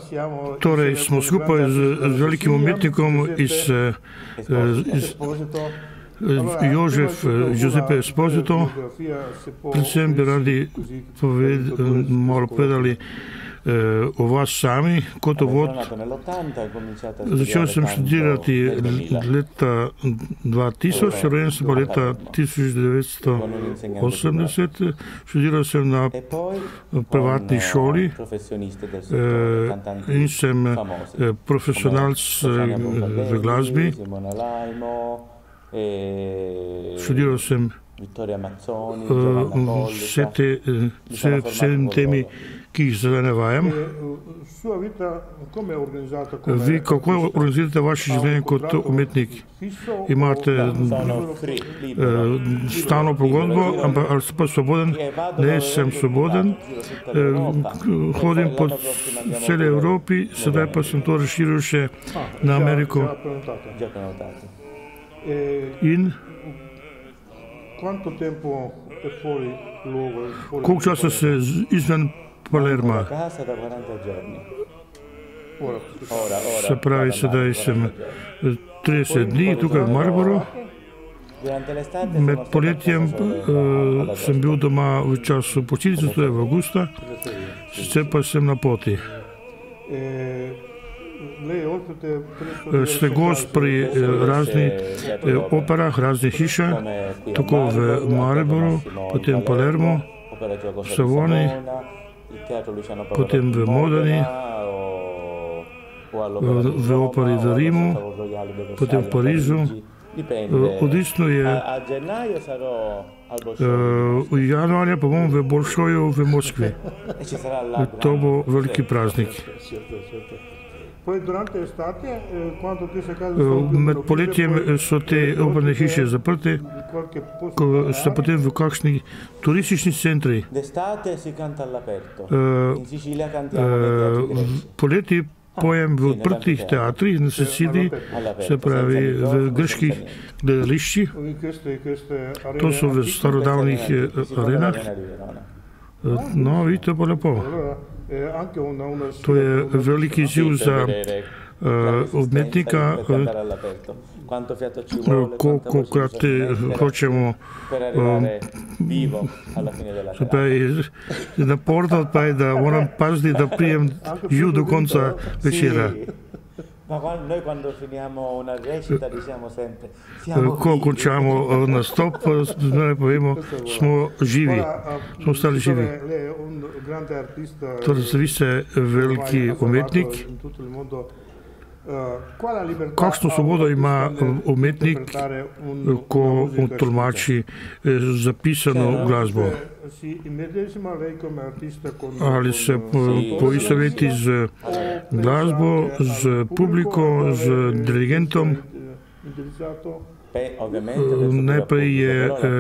Torej smo skupaj z velikim umetnikom iz Jožef Giuseppe Esposito. Predvsem bi radi malo povedali o vas sami kot uvod. Začel sem študirati leta 2000, rojen sem pa leta 1980. Študiral sem na privatni šoli in sem profesionalc v glasbi. Študiral sem vse temi, ki jih zdaj navajam. Vi kako organizirate vaše življenje kot umetnik? Imate stalno pogodbo, ali ste pa svoboden? Ne, sem svoboden. Hodim po celi Evropi, sedaj pa sem to razširil še na Ameriko. In koliko časa ste izven Palerma? Se pravi, sedaj sem 30 dni tukaj v Mariboru. Med poletjem sem bil doma v času počitnice, to je v avgusta, sicer pa sem na poti. Ste gost pri raznih operah, raznih hišah, tako v Mariboru, potem v Palermo, v Savoni, potem v Modeni, v operi v Rimu, potem v Parizu. Odvisno je. V januarja pa bom v Bolšoju v Moskvi. To bo veliki praznik. Med poletjem so te operne hiše zaprte, so potem v kakšnih turističnih centrih. Poleti pojem v odprtih teatrih na Siciliji, se pravi v grških gledališčih. To so v starodavnih arenah. No, vidite pa lepo. To je veliki izziv za umetnika, kolikokrat hočemo naporno, pa je, da moram paziti, da prijem živ do konca večera. Ko končamo nastop, povemo, smo živi, smo ostali živi. Torej, vi ste veliki umetnik. Kakšno svobodo ima umetnik, ko tolmači zapisano glasbo? Ali se poistoveti z glasbo, z publiko, z dirigentom? Najprej je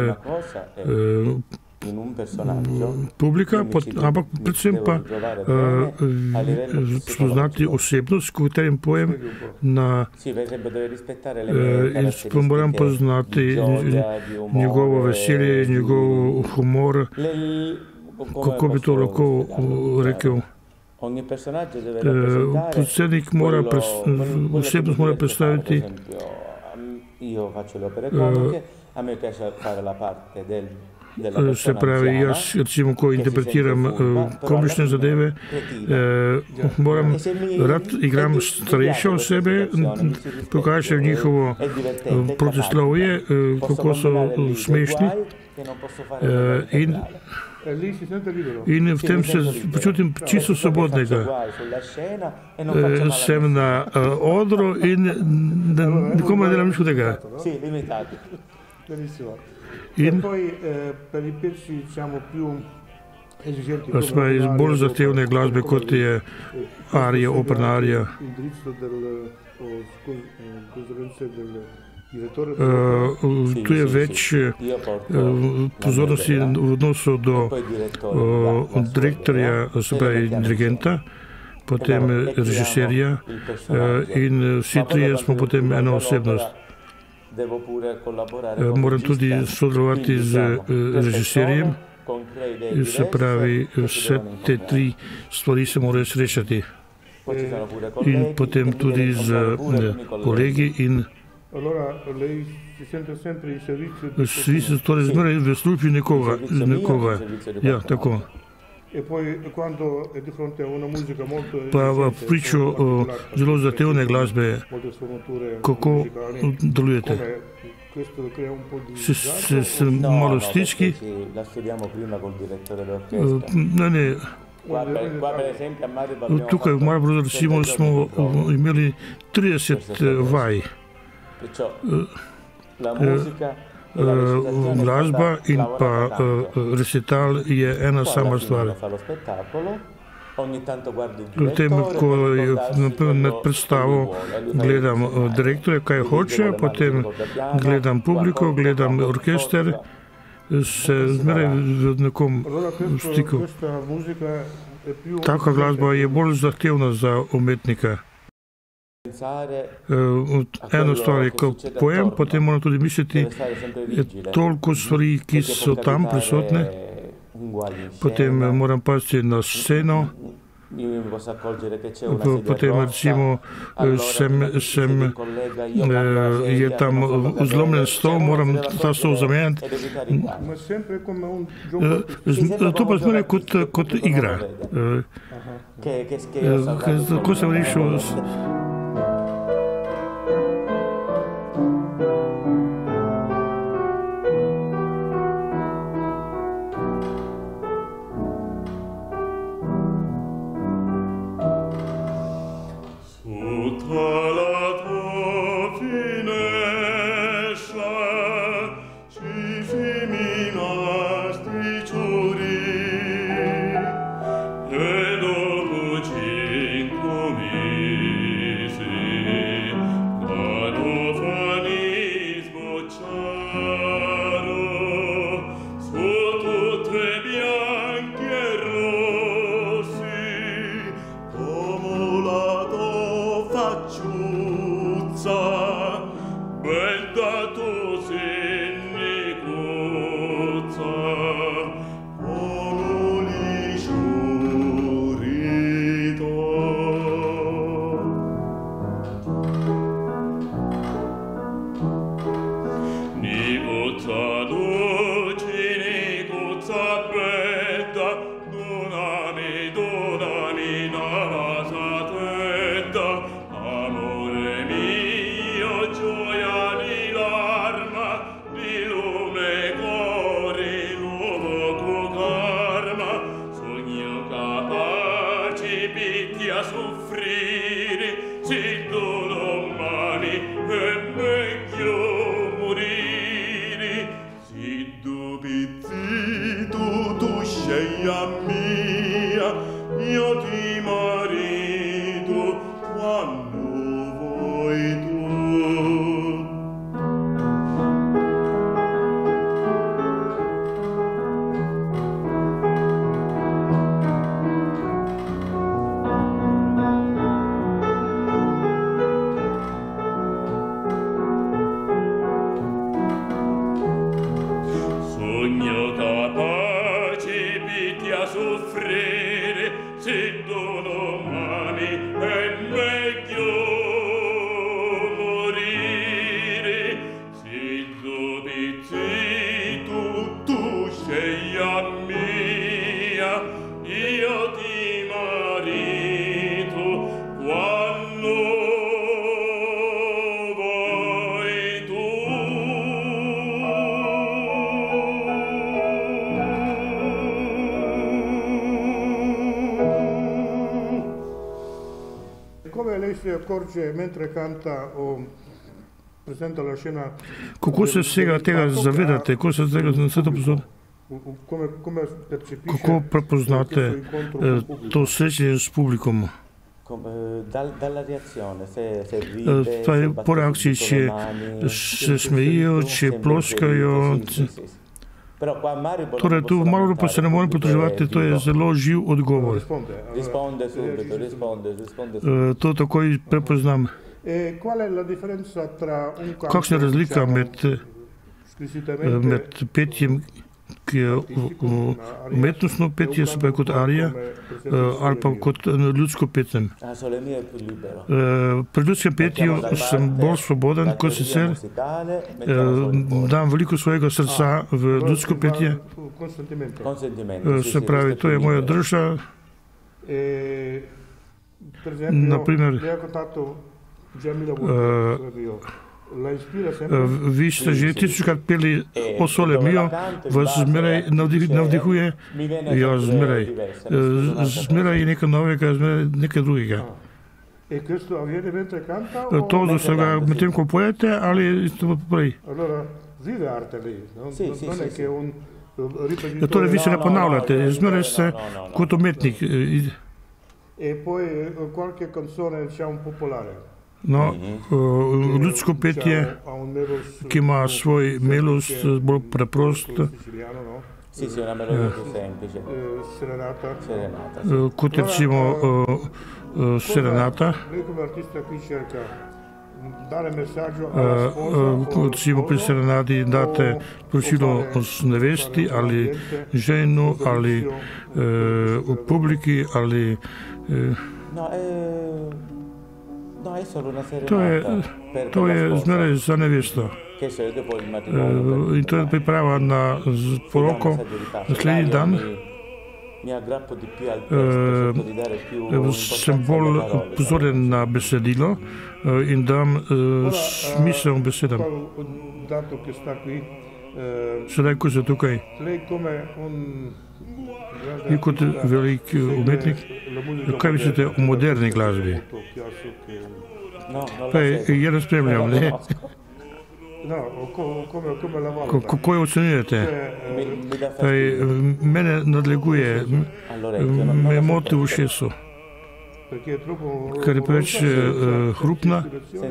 publika, ampak predvsem pa spoznati osebnost, v katerem pojem in moram poznati njegovo veselje, njegov humor, kako bi to lahko rekel. Predsednik mora, osebnost mora predstaviti se pravi, jaz recimo, ko interpretiram komične zadeve, rad igram starejše osebe, pokažem njihovo protislovje, kako so smešni in v tem se počutim čisto svobodnega. Sem na odru in nikomu ne delam nič hudega. In iz bolj zahtevne glasbe, kot je arija, operna arija. Tu je več pozornosti v odnosu do direktorja, se pravi dirigenta, potem režiserja in vsi trije smo potem ena osebnost. Moram tudi sodelovati z režiserjem, se pravi, vse te tri stvari se morajo srečati. in potem tudi z kolegi in svi so torej zmeraj v službi nekoga. Ja, tako. Pa v priču zelo zahtevne glasbe, kako delujete? Se malo stiski? Ne. Tukaj v Mariboru recimo smo imeli 30 vaj. Glasba in pa recital je ena sama stvar. Potem, ko med predstavo gledam direktorja, kaj hoče, potem gledam publiko, gledam orkester, se zmeraj v nekom stiku. Taka glasba je bolj zahtevna za umetnika. Eno stvar je, ko pojem, potem moram tudi misliti, je toliko stvari, ki so tam prisotne, potem moram paziti na sceno, potem recimo je tam zlomljen stol, moram ta stol zamenjati. To pa zmeraj kot igra. Tako sem rešil. Kako se vsega tega zavedate? Kako se tega pozorite? Kako prepoznate to srečanje s publikom? Po reakciji, če se smejijo, če ploskajo. Torej, tu v Mariboru pa se ne morem pritoževati, to je zelo živ odgovor. To takoj prepoznam. Kakšna je razlika med petjem ki je umetnostno petje, se pravi kot arija, ali pa kot ljudsko petje. Pri ljudskem petju sem bolj svoboden, kot sicer dam veliko svojega srca v ljudsko petje. Se pravi, to je moja drža. Naprimer, vi ste že tisočkrat peli O Sole Mio, vas zmeraj navdihuje? Ja, zmeraj. Zmeraj je nekaj novega, zmeraj nekaj drugega. To dosega medtem, ko pojete, ali to prej? Torej, vi se ne ponavljate, zmeraj ste kot umetnik. No, ljudsko petje, ki ima svoj melost, bolj preprost, kot recimo serenata. Recimo pri serenadi date sporočilo nevesti ali ženu ali publiki ali to je zmeraj za nevesto. In to je priprava na poroko naslednji dan. Sem bolj pozoren na besedilo in dam smisel besedam. Sedaj, ko se tukaj je kot velik umetnik, kaj mislite o moderni glasbi? Je ne spremljam, ne? Kako jo ocenjujete? Mene nadleguje, me moti v ušesu, ker je preveč hrupna.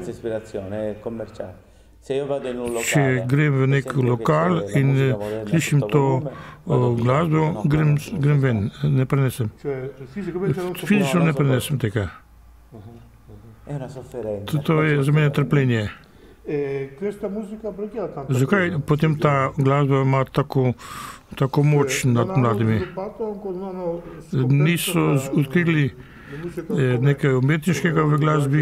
Če grem v nek lokal in slišim to glasbo, grem ven, ne prenesem. Fizično ne prenesem tega. To je za mene trpljenje. Zakaj potem ta glasba ima tako moč nad mladimi? Niso odkrili nekaj umetniškega v glasbi.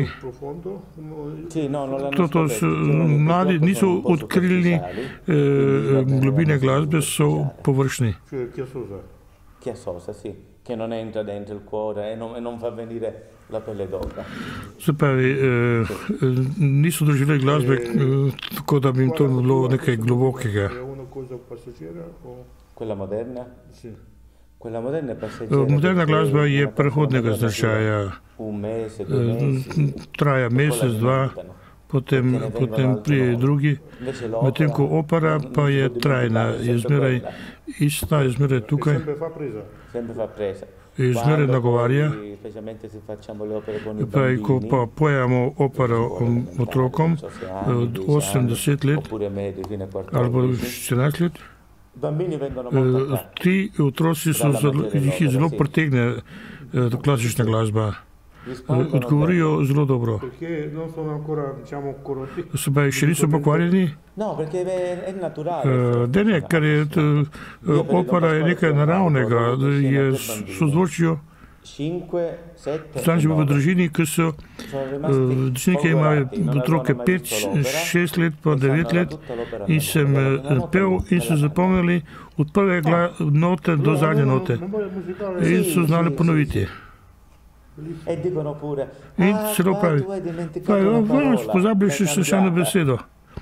Mladi niso odkrili globine glasbe, so površni. Se pravi, niso doživeli glasbe, tako da bi jim to bilo nekaj globokega. Moderna glasba je prehodnega značaja. Traja mesec, dva, potem prije drugi, medtem ko opera pa je trajna, je zmeraj ista, je zmeraj tukaj. Je zmeraj nagovarja. Ko pa pojamo opero otrokom od 8-10 let ali 14 let, ti otroci jih zelo pritegne klasična glasba. Odgovorijo zelo dobro. Se pravi, še niso pokvarjeni? Ne, ker je opera je nekaj naravnega, je sozvočijo. Znam, v družini, ki so družini, ki imajo otroke 5-6 let, pa 9 let, in sem pel in so zapomnili od prve note do zadnje note. In so znali ponoviti. In celo pravi, pozabiš še eno besedo.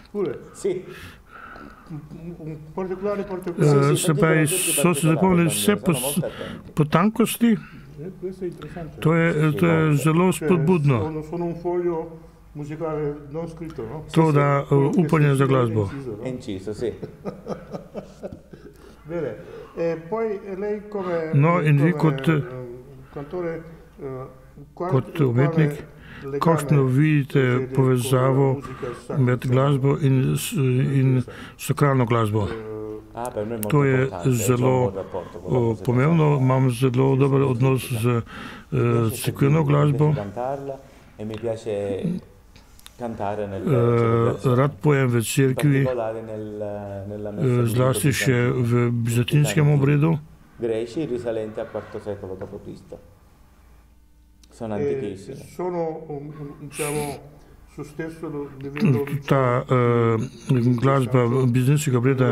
Se pravi, so se zapomnili vse potankosti. To je zelo spodbudno. To da upanje za glasbo. No in vi kot umetnik, kakšno vidite povezavo med glasbo in sakralno glasbo? To je zelo pomembno, imam zelo dober odnos z cerkveno glasbo. rad pojem v cerkvi, zlasti še v bizantinskem obredu. Greci risalenti al IV secolo d.C. Sono antichissimi. Ta glasba bizantinskega obreda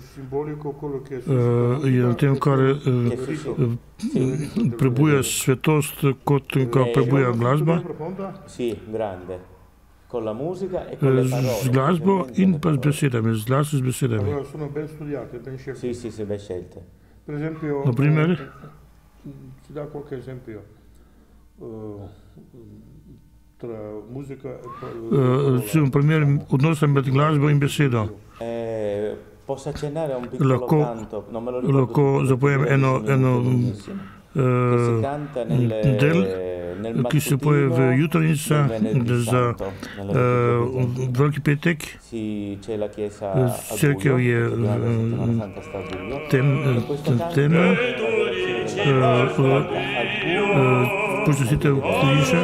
je na tem, kar prebuja svetost, kot ga prebuja glasba. Z glasbo in pa z besedami, zlasti z besedami. Na primer, recimo primer odnosa med glasbo in besedo. Lahko zapojem eno del, ki se poje v jutranjicah za Veliki petek. Cerkev je tema, počastitev križa.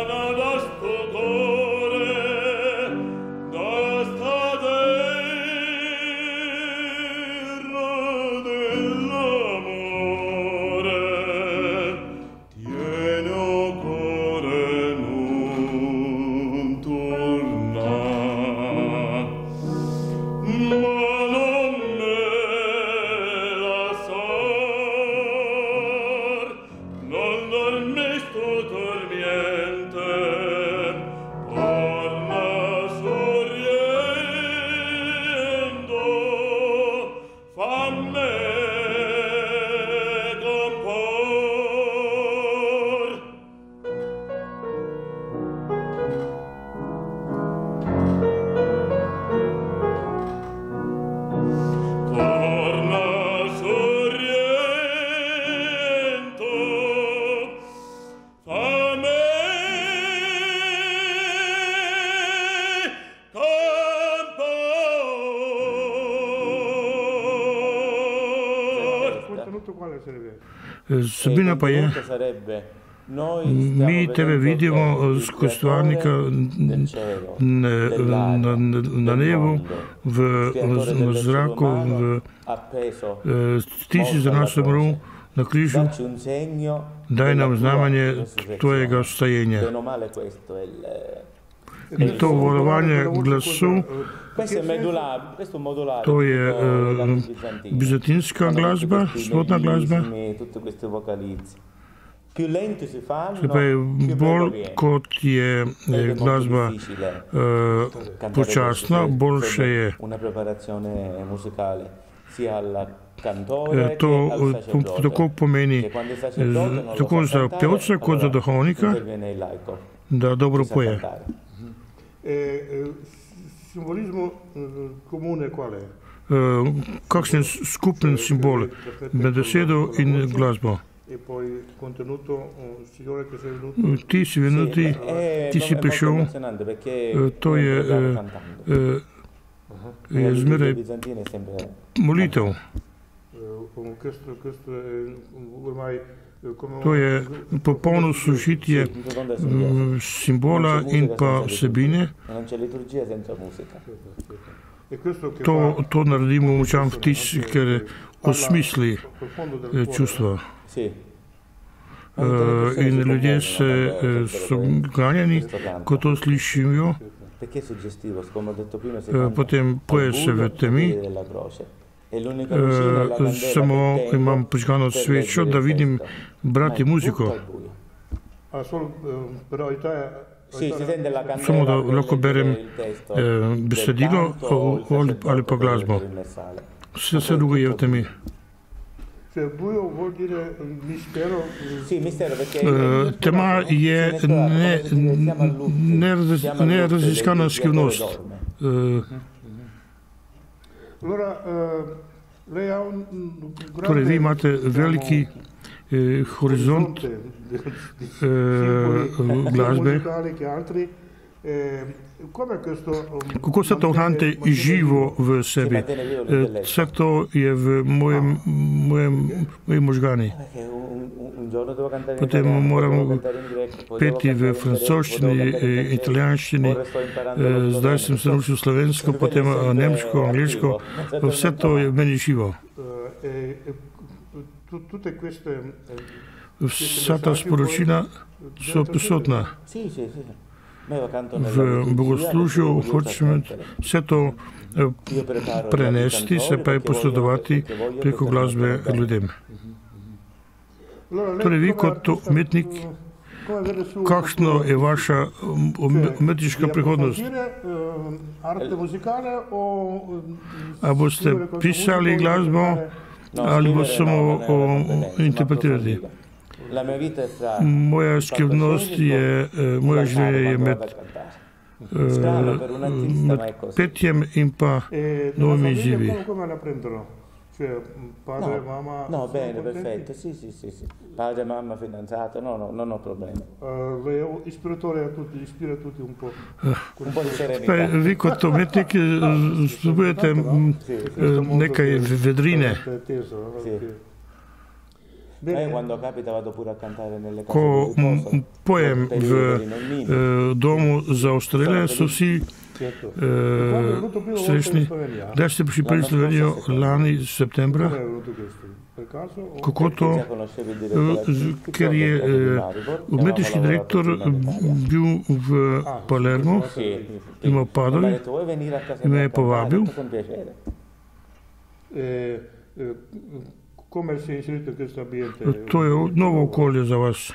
Vsebina pa je, mi tebe vidimo skozi stvarnika na nebu, v zraku, ti si za nas umrl na križu, daj nam znamenje tvojega vstajenja. In to valovanje glasu, to je bizantinska glasba, spodna glasba. Se pa je bolj kot je glasba počasna, boljše je. To tako pomeni tako za pevca kot za duhovnika, da dobro poje. Kakšen skupen simbol med besedo in glasbo? Ti si venuti, ti si prišel, to je zmeraj molitev. To je popolno sožitje simbola in pa vsebine. To naredimo močan vtis, ker osmisli čustva. In ljudje so ganjeni, ko to slišijo. Potem poje se v temi. Samo imam prižgano svečo, da vidim brati muziko. Samo da lahko berem besedilo ali pa glasbo. Vse drugo je v temi. Tema je neraziskana skrivnost. Torej, vi imate veliki horizont glasbe, Kako se to ohrante živo v sebi? Vse to je v mojem možgani. Potem moramo peti v francoščini, italijanščini, zdaj sem se naučil slovensko, potem nemško, angliško, vse to je v meni živo. Vsa ta sporočila so prisotna. V bogoslužju hočem vse to prenesti, se pa je posredovati preko glasbe ljudem. Torej, vi kot umetnik, kakšna je vaša umetniška prihodnost? A boste pisali glasbo ali bo samo interpretirati? Moja skrivnost je, moje življenje je med petjem in pa novimi izzivi. No, bene, perfetto, sì. Padre, mamma, fidanzato, no, non ho problemi. Un po' di serenità. Vi kot umetnik spodbujate nekaj vedrine. Ko pojem v domu za ostarele, so vsi srečni. Kdaj ste prišli prvi v Slovenijo? Lani septembra. Kako to? Ker je umetniški direktor bil v Palermo, ima v Padovi in me je povabil. To je novo okolje za vas.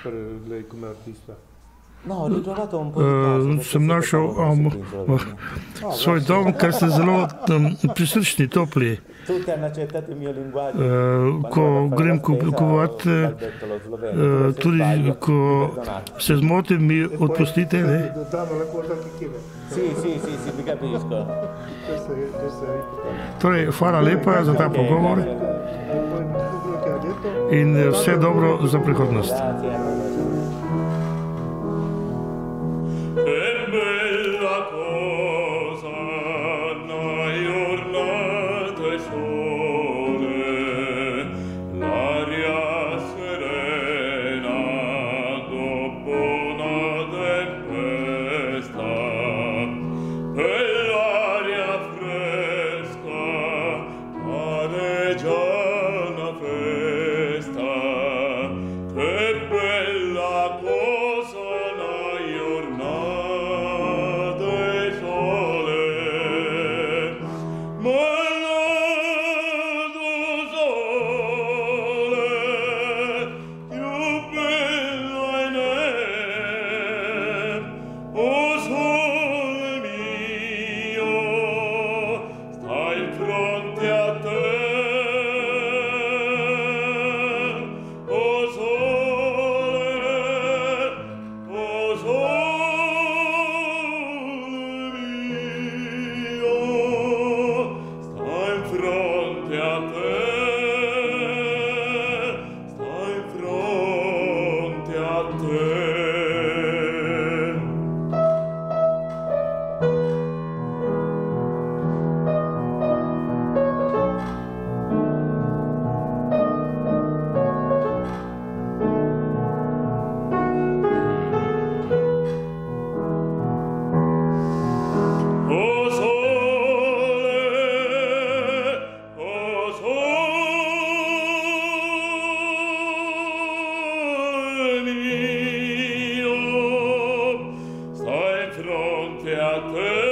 Sem našel svoj dom, ker ste zelo prisrčni, topli. Ko grem kupovati, tudi ko se zmotim, mi odpustite, ne? Torej, hvala lepa za ta pogovor in vse dobro za prihodnost. Fronte a te